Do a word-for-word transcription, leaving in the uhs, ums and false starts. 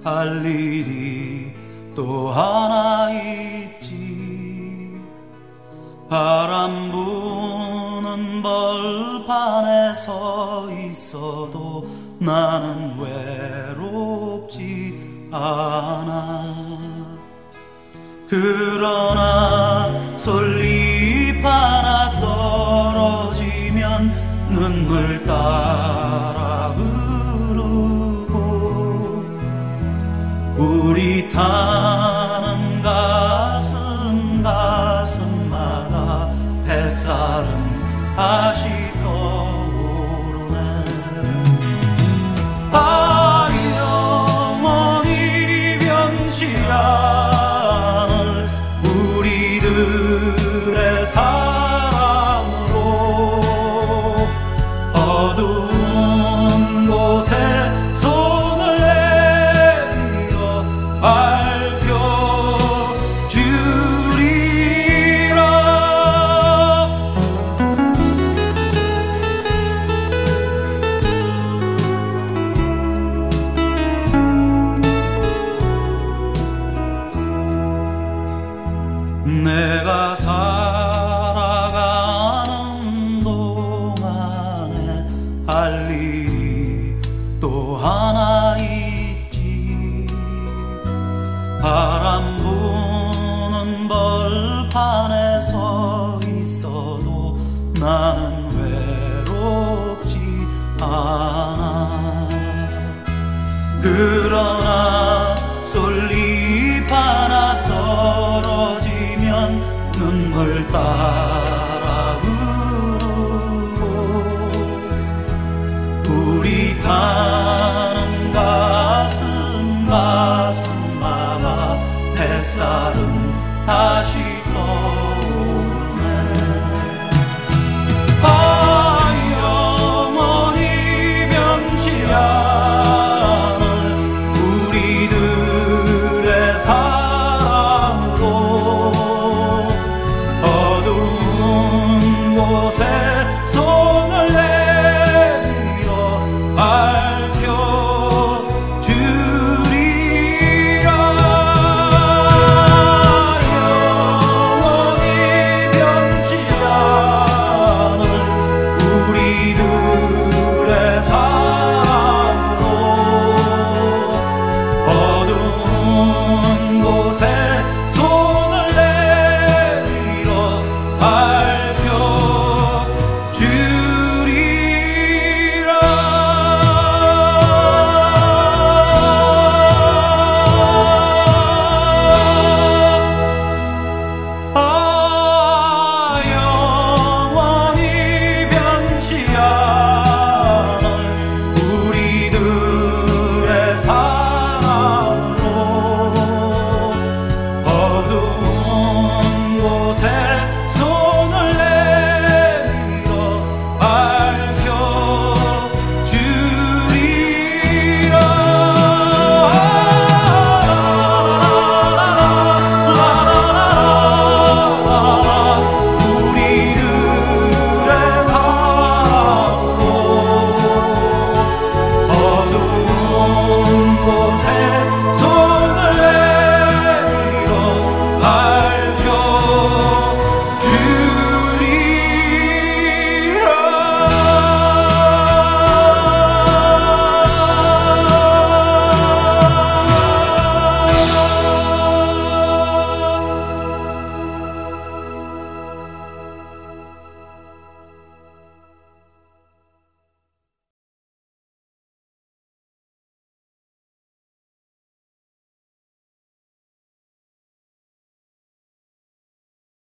할 일이 또 하나 있지. 바람 부는 벌판에 서 있어도 나는 외롭지 않아. 그러나 솔잎 하나 떨어지면 눈물 따라 흐르고 우리 타는 가슴 가슴마다 햇살은 다시 떠오르네. 아, 영원히 변치 않을 우리들의 사랑으로 어두운 곳에 손을 내밀어 밝혀주리라. 내가 살아가는 동안에 할 일이 또 하나 있지. 바람 부는 벌판에 서 있어도 나는 외롭지 않아. 그러나 솔잎 하나 떨어지면 눈물 따라